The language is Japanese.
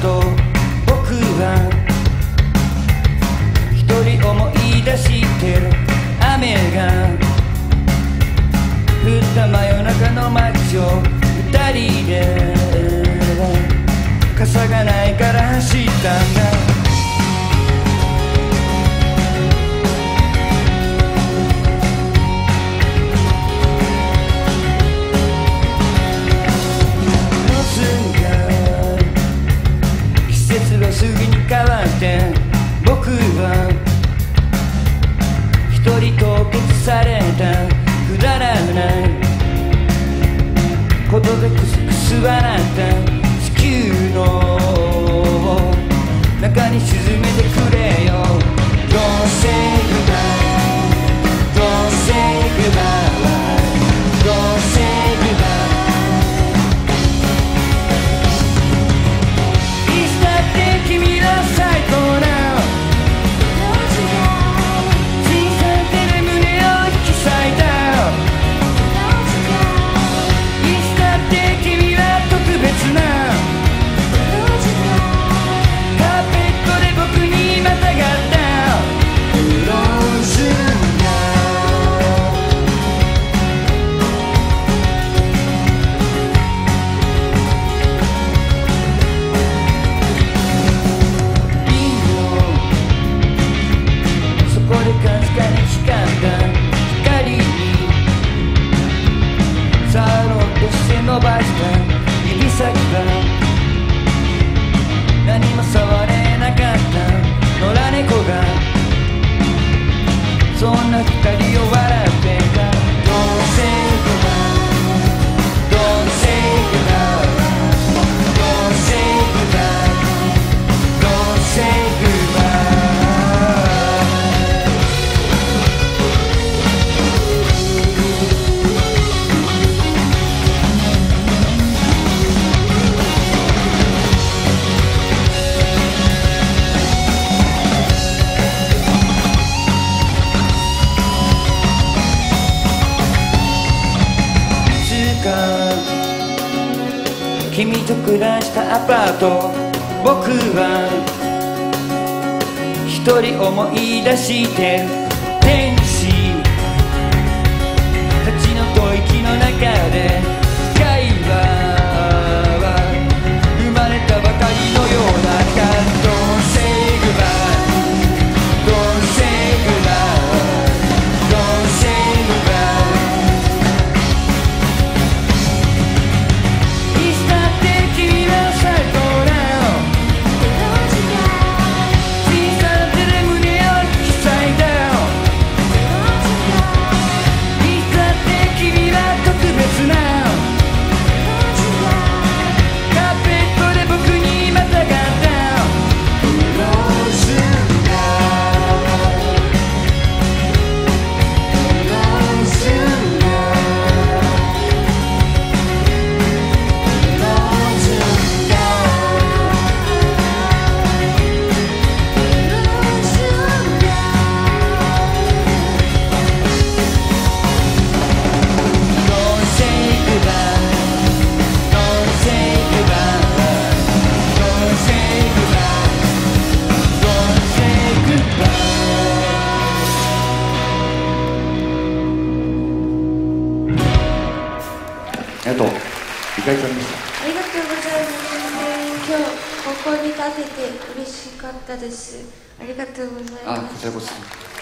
ト僕は一人思い出してる。雨が降った真夜中の街を二人で傘がないから走ったんだ。すぐに変わって僕は一人凍結されたくだらないことでクスクス笑った地球の中に沈めてくれよ。 Don't say goodbye Don't say goodbye Don't say goodbye君の最高な小さな手で胸を引き裂いた。いつだって君は特別なカーペットで僕にまたがったクローズ伸ばした指先が何も触れなかった野良猫がそんな二人を笑ってた。 Don't say goodbye Don't say goodbye Don't say goodbye Don't say goodbye 君と暮らしたアパート僕は一人思い出してる。天使たちの吐息の中で会話は生まれたばかりのようだから。 Don't say goodbye Don't say goodbye Don't say goodbye ありがとう。意外とありました。 ありがとうございます。今日ここに立てて嬉しかったです。ありがとうございます。 こちらこそ。